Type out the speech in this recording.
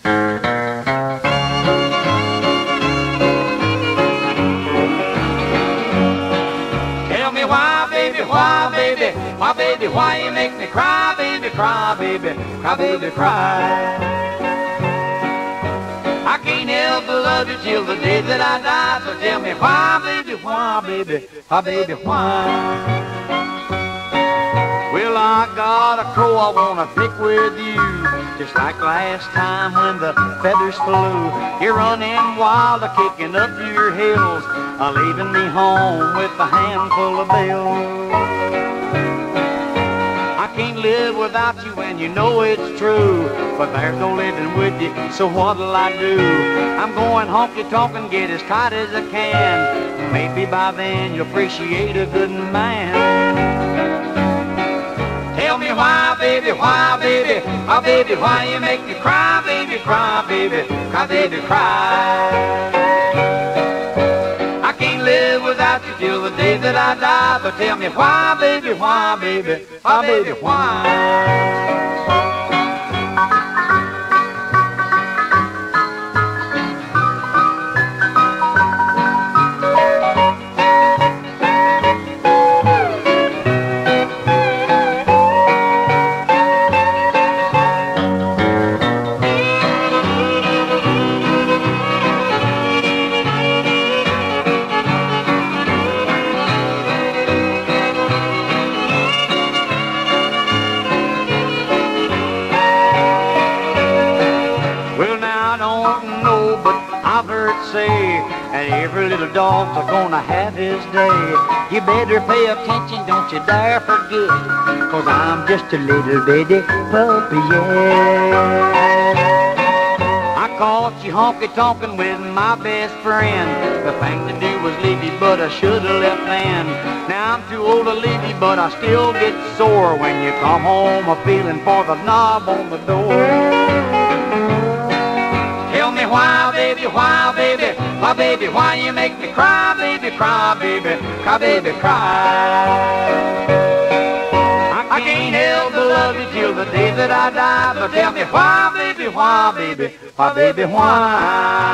Tell me why, baby, why you make me cry, baby, cry, baby, cry, baby, cry. I can't help but love you till the day that I die. So tell me why, baby, why, baby, why, baby, why? Well, I got a crow I wanna pick with you, just like last time when the feathers flew. You're running wild, kicking up your heels, leaving me home with a handful of bills. I can't live without you and you know it's true, but there's no living with you, so what'll I do? I'm going honky-tonk and get as tight as I can. Maybe by then you'll appreciate a good man. Tell me why, baby, why, baby, why, baby, why you make me cry, baby, cry, baby, cry, baby, cry. I can't live without you till the day that I die, but tell me why, baby, why, baby, why, baby, why? I've heard say that every little dog's gonna have his day. You better pay attention, don't you dare forget, 'cause I'm just a little bitty puppy, yeah. I caught you honky-tonkin' with my best friend. The thing to do was leave you, but I should've left then. Now I'm too old to leave you, but I still get sore when you come home a-feeling for the knob on the door. Tell me why, baby, why, baby, why, baby, why you make me cry, baby, cry, baby, cry, baby, cry. I can't help but love you till the day that I die, but tell me why, baby, why, baby, why, baby, why?